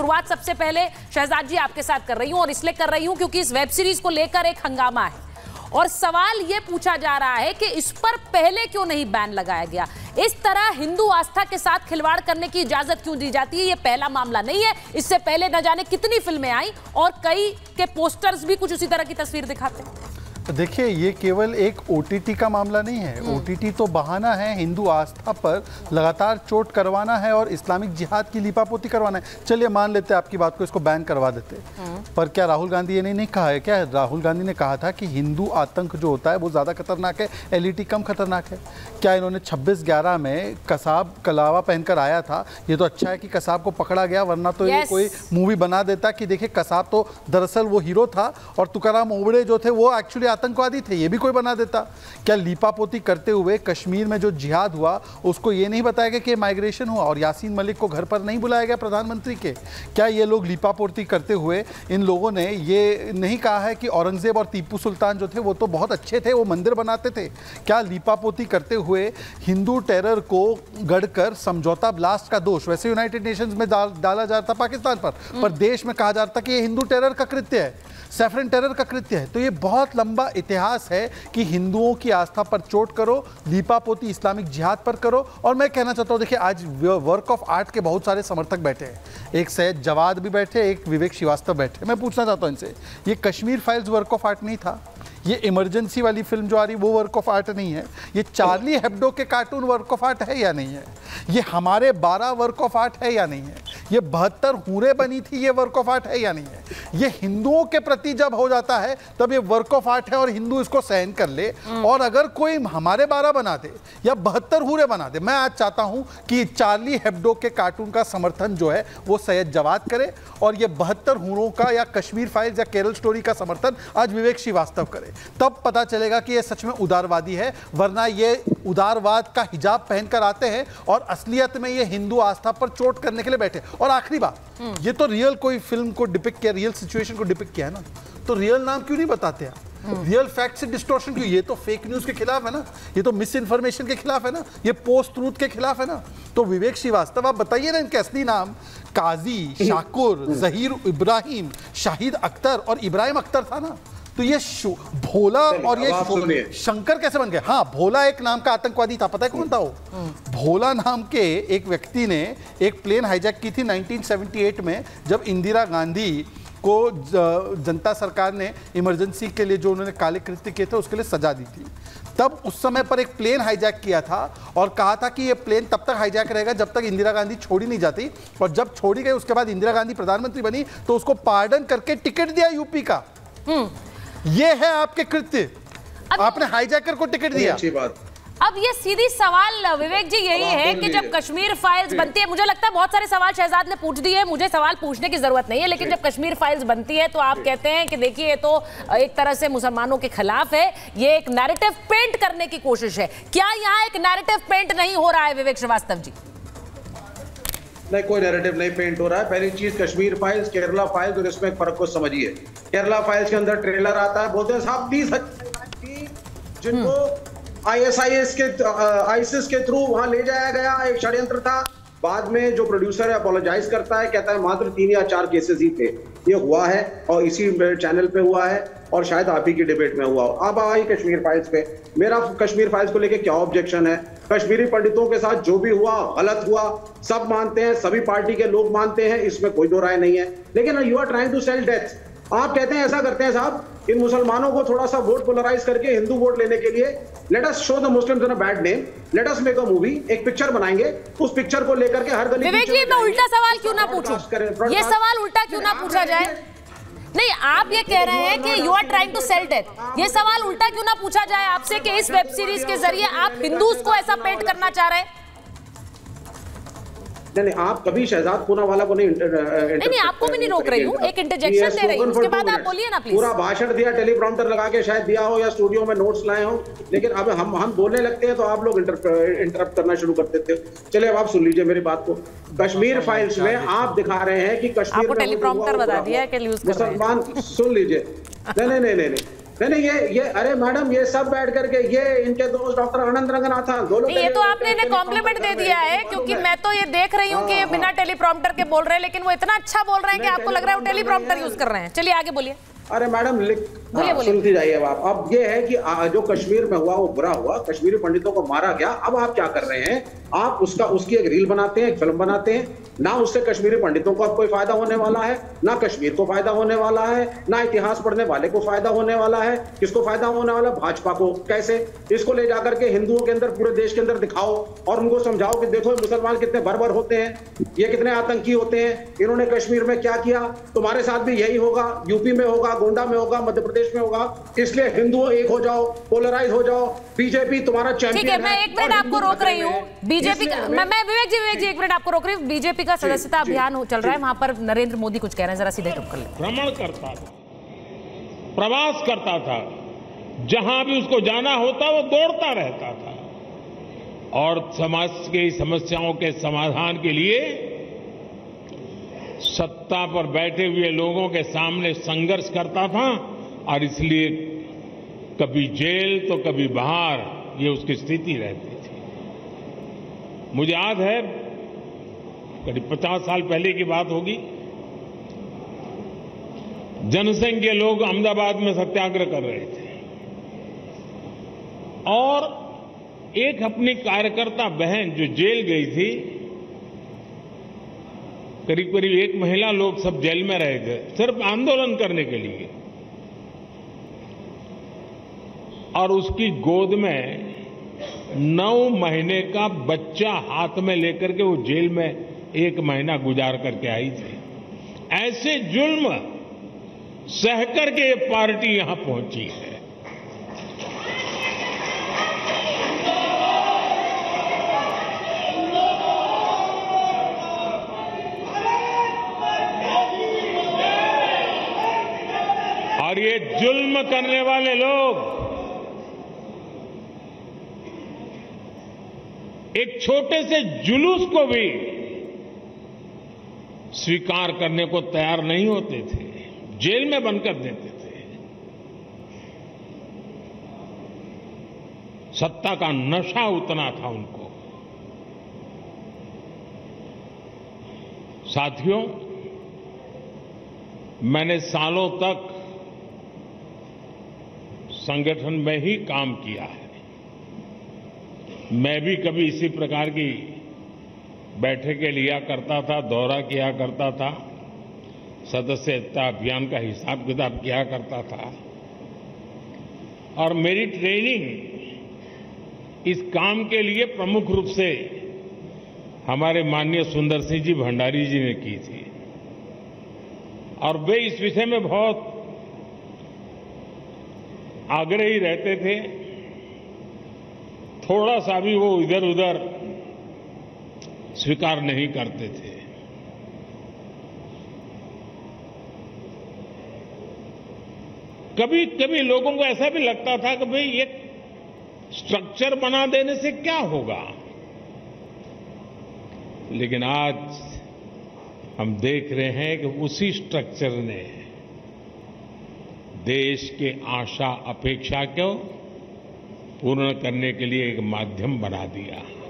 शुरुआत सबसे पहले शहजाद जी आपके साथ कर रही हूं, और इसलिए कर रही हूं क्योंकि इस वेब सीरीज को लेकर एक हंगामा है और सवाल यह पूछा जा रहा है कि इस पर पहले क्यों नहीं बैन लगाया गया। इस तरह हिंदू आस्था के साथ खिलवाड़ करने की इजाजत क्यों दी जाती है? यह पहला मामला नहीं है, इससे पहले न जाने कितनी फिल्में आई और कई के पोस्टर्स भी कुछ उसी तरह की तस्वीर दिखाते हैं। देखिए, ये केवल एक ओटीटी का मामला नहीं है। ओटीटी तो बहाना है हिंदू आस्था पर लगातार चोट करवाना है और इस्लामिक जिहाद की लीपापोती करवाना है। चलिए मान लेते हैं आपकी बात को, इसको बैन करवा देते। पर क्या राहुल गांधी ये नहीं कहा है? क्या राहुल गांधी ने कहा था कि हिंदू आतंक जो होता है वो ज़्यादा खतरनाक है, एलईटी कम खतरनाक है? क्या इन्होंने 26/11 में कसाब कलावा पहनकर आया था? ये तो अच्छा है कि कसाब को पकड़ा गया, वरना तो ये कोई मूवी बना देता कि देखिए कसाब तो दरअसल वो हीरो था और तुकाराम ओबड़े जो थे वो एक्चुअली आतंकवादी थे, ये भी कोई बना देता। क्या लीपापोती करते हुए कश्मीर में जो जिहाद हुआ उसको ये नहीं बताया गया कि माइग्रेशन हुआ और यासीन मलिक को घर पर नहीं बुलाया गया प्रधानमंत्री के? क्या ये लोग लीपापोती करते हुए इन लोगों ने ये नहीं कहा है कि औरंगजेब और टीपू सुल्तान जो थे वो तो बहुत अच्छे थे, वो मंदिर बनाते थे? क्या लीपापोती करते हुए हिंदू टेरर को गढ़कर समझौता ब्लास्ट का दोष वैसे यूनाइटेड नेशंस में डाला जाता पाकिस्तान पर देश में कहा जाता कि ये हिंदू टेरर का कृत्य है, सैफरन टेरर का कृत्य है? तो ये बहुत लंबा इतिहास है कि हिंदुओं की आस्था पर चोट करो, लीपापोती इस्लामिक जिहाद पर करो। और मैं कहना चाहता हूँ, देखिए आज वर्क ऑफ आर्ट के बहुत सारे समर्थक बैठे हैं, एक सैयद जवाद भी बैठे, एक विवेक श्रीवास्तव बैठे। मैं पूछना चाहता हूँ इनसे, ये Kashmir files work of art नहीं था? ये इमरजेंसी वाली फिल्म जो आ रही वो वर्क ऑफ आर्ट नहीं है? ये चार्ली हेब्डो के कार्टून वर्क ऑफ आर्ट है या नहीं है? ये हमारे 12 वर्क ऑफ आर्ट है या नहीं है? ये 72 हूरें बनी थी, ये वर्क ऑफ आर्ट है या नहीं है? ये हिंदुओं के प्रति जब हो जाता है तब ये वर्क ऑफ आर्ट है और हिंदू इसको सहन कर ले। और अगर कोई हमारे 12 बना दे या 72 हूरें बना दे, मैं आज चाहता हूं कि चार्ली हेब्डो के कार्टून का समर्थन जो है वो सैयद जवाद करे और ये 72 हूरों का या कश्मीर फाइल्स या केरल स्टोरी का समर्थन आज विवेक श्रीवास्तव करे। तब पता चलेगा कि ये सच में उदारवादी है, वरना ये उदारवाद का हिजाब पहनकर आते हैं और असलियत में ये हिंदू आस्था पर चोट करने के लिए बैठे। और आखिरी बात, ये तो रियल कोई फिल्म को डिपिक्ट किया, रियल सिचुएशन को डिपिक्ट किया है ना, तो रियल नाम क्यों नहीं बताते आप? रियल फैक्ट से डिस्टॉर्शन क्यों? ये तो फेक न्यूज के खिलाफ है ना, ये तो मिस इन्फॉर्मेशन के खिलाफ है ना, ये पोस्ट ट्रूथ के खिलाफ है ना। तो विवेक श्रीवास्तव आप बताइए ना, इनके असली नाम काजी, शाकुर, जहीर इब्राहिम, शाहिद अख्तर और इब्राहिम अख्तर था ना। तो ये भोला और ये शंकर कैसे बन गए? हाँ, भोला एक नाम का आतंकवादी था, पता है कौन था वो? भोला नाम के एक व्यक्ति ने एक प्लेन हाईजैक की थी 1978 में, जब इंदिरा गांधी को जनता सरकार ने इमरजेंसी के लिए जो उन्होंने काले कृत्य किए थे उसके लिए सजा दी थी। तब उस समय पर एक प्लेन हाईजैक किया था और कहा था कि ये प्लेन तब तक हाईजैक रहेगा जब तक इंदिरा गांधी छोड़ी नहीं जाती, और जब छोड़ी गई उसके बाद इंदिरा गांधी प्रधानमंत्री बनी तो उसको पार्डन करके टिकट दिया यूपी का। ये है आपके कृत्य, आपने हाईजैकर को टिकट दिया। अच्छी बात। अब ये सीधी सवाल विवेक जी यही है कि जब कश्मीर फाइल्स बनती है, मुझे लगता है बहुत सारे सवाल शहजाद ने पूछ दिए, मुझे सवाल पूछने की जरूरत नहीं है, लेकिन जब कश्मीर फाइल्स बनती है तो आप कहते हैं कि देखिए ये तो एक तरह से मुसलमानों के खिलाफ है, ये एक नैरेटिव पेंट करने की कोशिश है। क्या यहाँ एक नैरेटिव पेंट नहीं हो रहा है विवेक श्रीवास्तव जी? नहीं, कोई नैरेटिव नहीं पेंट हो रहा है। पहली चीज, कश्मीर फाइल्स, केरला फाइल्स, और इसमें एक फर्क को समझिए। केरला फाइल्स के अंदर ट्रेलर आता है, बोलते हैं साहब 30,000 जिनको आईएसआईएस के थ्रू वहां ले जाया गया, एक षड्यंत्र था। बाद में जो प्रोड्यूसर है अपोलोजाइज करता है, कहता है मात्र 3 या 4 केसेस ही थे। ये हुआ है और इसी चैनल पे हुआ है और शायद आप ही की डिबेट में हुआ हो। अब आई कश्मीर फाइल्स पे, मेरा कश्मीर फाइल्स को लेके क्या ऑब्जेक्शन है? कश्मीरी पंडितों के साथ जो भी हुआ गलत हुआ, सब मानते हैं, सभी पार्टी के लोग मानते हैं, इसमें कोई दो राय नहीं है। लेकिन you are trying to sell death. आप कहते हैं ऐसा करते हैं साहब, इन मुसलमानों को थोड़ा सा वोट पोलराइज करके हिंदू वोट लेने के लिए, let us show the Muslims in a bad name, let us make a movie, एक पिक्चर बनाएंगे, उस पिक्चर को लेकर के हर गली। विवेक जी, मैं उल्टा सवाल क्यों ना पूछूं? ये सवाल उल्टा क्यों ना पूछा जाए? नहीं, आप ये कह रहे हैं कि you are trying to sell death, ये सवाल उल्टा क्यों ना पूछा जाए आपसे कि इस वेब सीरीज के जरिए आप हिंदूज को ऐसा पेंट करना चाह रहे हैं? नहीं, आप कभी शहजाद पूनावाला को नहीं आपको भी नहीं रोक रही हूँ, एक इंटरजेक्शन दे रही हूँ, उसके बाद आप बोलिए ना प्लीज। पूरा भाषण दिया, टेलीप्रॉम्प्टर लगा के शायद दिया हो या स्टूडियो में नोट्स लाए हो, लेकिन अब हम बोलने लगते हैं तो आप लोग इंटरप्ट करना शुरू कर देते हो। चलिए अब आप सुन लीजिए मेरी बात को। कश्मीर फाइल्स में आप दिखा रहे हैं कि कश्मीर में टेलीप्रॉम्प्टर बता दिया कि मुसलमान, सुन लीजिए। नहीं, नहीं ये अरे मैडम ये सब बैठ करके ये इनके दोस्त डॉक्टर आनंद रंगनाथन दो लोग, ये तो आपने इन्हें कॉम्प्लीमेंट दे दिया है, क्योंकि मैं तो ये देख रही हूँ कि ये बिना टेलीप्रॉम्प्टर के बोल रहे हैं, लेकिन वो इतना अच्छा बोल रहे हैं कि आपको लग रहा है वो टेलीप्रॉम्प्टर यूज कर रहे हैं। चलिए आगे बोलिए। अरे मैडम सुनती जाइए अब ये है कि जो कश्मीर में हुआ वो बुरा हुआ, कश्मीरी पंडितों को मारा गया। अब आप क्या कर रहे हैं, आप उसकी एक रील बनाते हैं, एक फिल्म बनाते हैं। ना उससे कश्मीरी पंडितों को अब कोई फायदा होने वाला है, ना कश्मीर को फायदा होने वाला है, ना इतिहास पढ़ने वाले को फायदा होने वाला है। किसको फायदा होने वाला? भाजपा को। कैसे? इसको ले जाकर के हिंदुओं के अंदर, पूरे देश के अंदर दिखाओ और उनको समझाओ कि देखो मुसलमान कितने बर्बर होते हैं, ये कितने आतंकी होते हैं, इन्होंने कश्मीर में क्या किया, तुम्हारे साथ भी यही होगा, यूपी में होगा, गोंडा में होगा, मध्य प्रदेश में होगा। इसलिए हिंदुओं एक हो जाओ, पोलराइज हो जाओ। बीजेपी तुम्हारा चैंपियन है। ठीक है, मैं एक मिनट आपको रोक रही हूँ। बीजेपी का मैं विवेक जी एक मिनट आपको रोक रही हूँ। बीजेपी का सदस्यता अभियान चल रहा है, वहां पर नरेंद्र मोदी कुछ कह रहे हैं, जरा सीधे टुक कर ले। भ्रमण करता था, प्रवास करता था, जहां भी उसको जाना होता वो दौड़ता रहता था और समाज की समस्याओं के समाधान के लिए सत्ता पर बैठे हुए लोगों के सामने संघर्ष करता था। और इसलिए कभी जेल तो कभी बाहर, ये उसकी स्थिति रहती थी। मुझे याद है करीब 50 साल पहले की बात होगी, जनसंघ के लोग अहमदाबाद में सत्याग्रह कर रहे थे और एक अपनी कार्यकर्ता बहन जो जेल गई थी, करीब करीब 1 महीना लोग सब जेल में रहे थे सिर्फ आंदोलन करने के लिए, और उसकी गोद में 9 महीने का बच्चा हाथ में लेकर के वो जेल में 1 महीना गुजार करके आई थी। ऐसे जुल्म सह करके ये पार्टी यहां पहुंची है। और ये जुल्म करने वाले लोग एक छोटे से जुलूस को भी स्वीकार करने को तैयार नहीं होते थे, जेल में बंद कर देते थे। सत्ता का नशा उतना था उनको। साथियों, मैंने सालों तक संगठन में ही काम किया है। मैं भी कभी इसी प्रकार की बैठकें लिया करता था, दौरा किया करता था, सदस्यता अभियान का हिसाब किताब किया करता था। और मेरी ट्रेनिंग इस काम के लिए प्रमुख रूप से हमारे माननीय सुंदर सिंह जी भंडारी जी ने की थी और वे इस विषय में बहुत आग्रही रहते थे। थोड़ा सा भी वो इधर उधर स्वीकार नहीं करते थे। कभी कभी लोगों को ऐसा भी लगता था कि भाई एक स्ट्रक्चर बना देने से क्या होगा, लेकिन आज हम देख रहे हैं कि उसी स्ट्रक्चर ने देश के आशा अपेक्षा को पूर्ण करने के लिए एक माध्यम बना दिया।